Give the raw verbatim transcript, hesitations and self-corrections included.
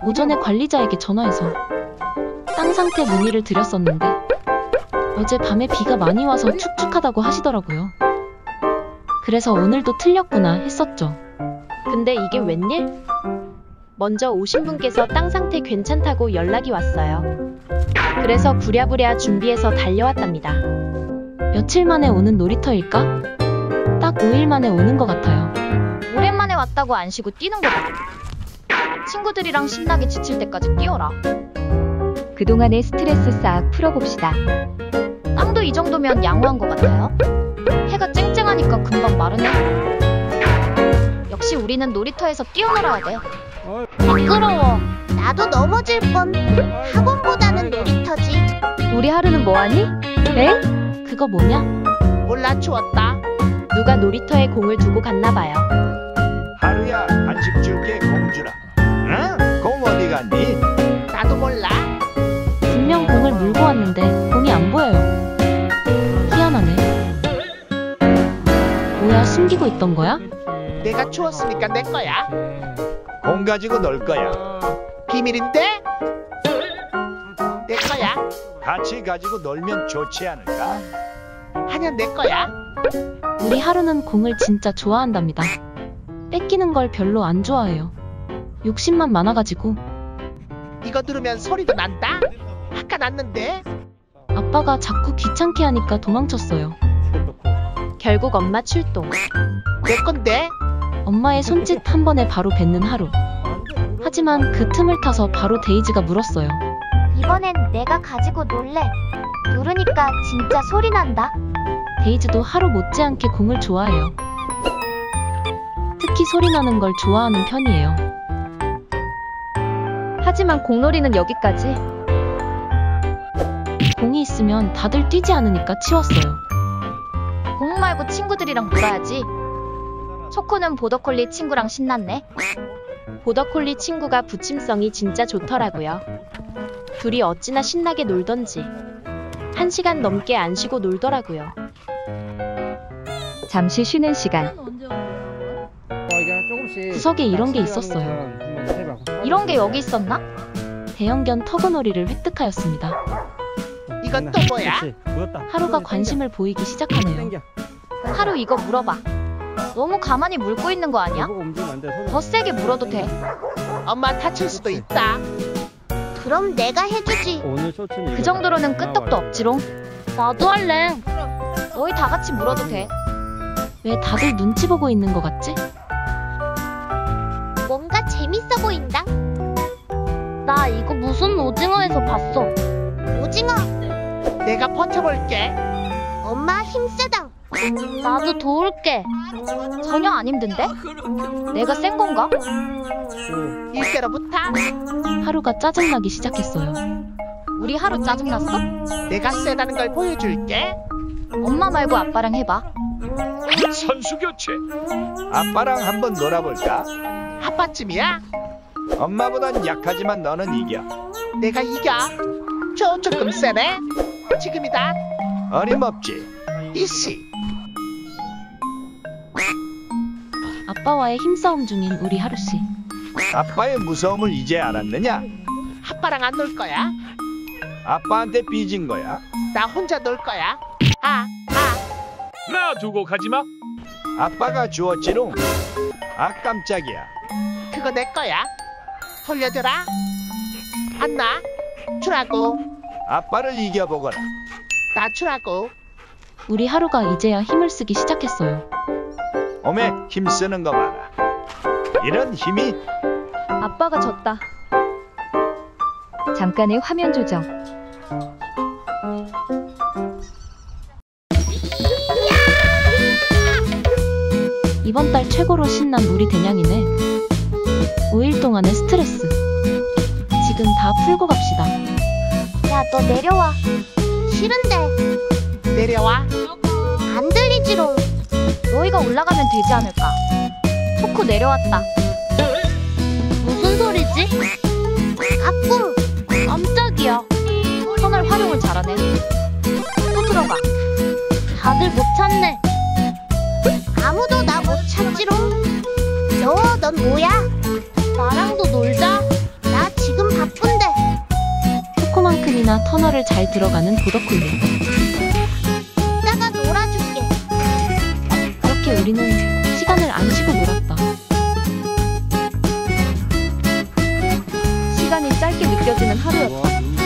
오전에 관리자에게 전화해서 땅 상태 문의를 드렸었는데 어제 밤에 비가 많이 와서 축축하다고 하시더라고요. 그래서 오늘도 틀렸구나 했었죠. 근데 이게 웬일? 먼저 오신 분께서 땅 상태 괜찮다고 연락이 왔어요. 그래서 부랴부랴 준비해서 달려왔답니다. 며칠 만에 오는 놀이터일까? 딱 오 일 만에 오는 것 같아요. 오랜만에 왔다고 안 쉬고 뛰는 거다. 친구들이랑 신나게 지칠 때까지 뛰어라. 그동안의 스트레스 싹 풀어봅시다. 땅도 이 정도면 양호한 것 같아요. 해가 쨍쨍하니까 금방 마르네. 역시 우리는 놀이터에서 뛰어놀아야 돼. 미끄러워. 나도 넘어질 뻔. 학원보다는 놀이터지. 우리 하루는 뭐하니? 에? 그거 뭐냐? 몰라, 추웠다. 누가 놀이터에 공을 두고 갔나봐요. 하루야, 간식 줄게. 공 주라. 응? 공 어디 갔니? 나도 몰라. 분명 공을 물고 왔는데 공이 안 보여요. 희한하네. 뭐야, 숨기고 있던 거야? 내가 추웠으니까 내 거야. 공 가지고 놀 거야. 비밀인데? 내 거야. 같이 가지고 놀면 좋지 않을까? 하냐, 내 거야. 우리 하루는 공을 진짜 좋아한답니다. 뺏기는 걸 별로 안 좋아해요. 욕심만 많아가지고. 이거 들으면 소리도 난다? 아까 났는데? 아빠가 자꾸 귀찮게 하니까 도망쳤어요. 결국 엄마 출동. 내 건데? 엄마의 손짓 한 번에 바로 뱉는 하루. 하지만 그 틈을 타서 바로 데이지가 물었어요. 이번엔 내가 가지고 놀래. 누르니까 진짜 소리 난다. 데이지도 하루 못지않게 공을 좋아해요. 특히 소리 나는 걸 좋아하는 편이에요. 하지만 공놀이는 여기까지. 공이 있으면 다들 뛰지 않으니까 치웠어요. 공 말고 친구들이랑 놀아야지. 초코는 보더콜리 친구랑 신났네. 보더콜리 친구가 부침성이 진짜 좋더라고요. 둘이 어찌나 신나게 놀던지. 한 시간 넘게 안 쉬고 놀더라고요. 잠시 쉬는 시간. 구석에 이런 게 있었어요. 이런 게 여기 있었나? 대형견 터그놀이를 획득하였습니다. 이건 또 뭐야? 하루가 관심을 보이기 시작하네요. 하루 이거 물어봐. 너무 가만히 물고 있는 거 아니야? 더 세게 물어도 돼. 엄마 다칠 수도 있다. 그럼 내가 해주지. 그 정도로는 끄떡도 없지롱. 나도 할래. 너희 다 같이 물어도 돼. 왜 다들 눈치 보고 있는 것 같지? 뭔가 재밌어 보인다. 나 이거 무슨 오징어에서 봤어. 오징어. 내가 버텨볼게. 엄마 힘세다. 나도 도울게. 전혀 안 힘든데? 내가 센 건가? 일대로부터. 하루가 짜증나기 시작했어요. 우리 하루 짜증났어? 내가 세다는 걸 보여줄게. 엄마 말고 아빠랑 해봐. 선수 교체. 아빠랑 한번 놀아볼까? 아빠쯤이야? 엄마보단 약하지만 너는 이겨. 내가 이겨. 저 조금 세네. 지금이다. 어림없지. 이씨. 아빠와의 힘싸움 중인 우리 하루씨. 아빠의 무서움을 이제 알았느냐? 아빠랑 안 놀 거야? 아빠한테 삐진 거야? 나 혼자 놀 거야. 아, 아. 나 두고 가지마. 아빠가 주었지롱. 아, 깜짝이야. 그거 내 거야. 돌려줘라. 안 나. 주라고. 아빠를 이겨보거라. 나 주라고. 우리 하루가 이제야 힘을 쓰기 시작했어요. 몸에 힘쓰는 거 봐라. 이런 힘이. 아빠가 졌다. 잠깐의 화면 조정. 이번 달 최고로 신난 우리 대냥이네. 오 일 동안의 스트레스 지금 다 풀고 갑시다. 야, 너 내려와. 싫은데. 내려와. 안 들리지롱. 너희가 올라가면 되지 않을까? 초코 내려왔다. 무슨 소리지? 아꿍. 깜짝이야. 터널 활용을 잘하네. 또 들어가. 다들 못 찾네. 아무도 나 못 찾지롱. 너, 넌 뭐야? 나랑도 놀자. 나 언제나 터널을 잘 들어가는 도덕훈련. 이따가 놀아줄게. 그렇게 우리는 시간을 안 쉬고 놀았다. 시간이 짧게 느껴지는 하루였다.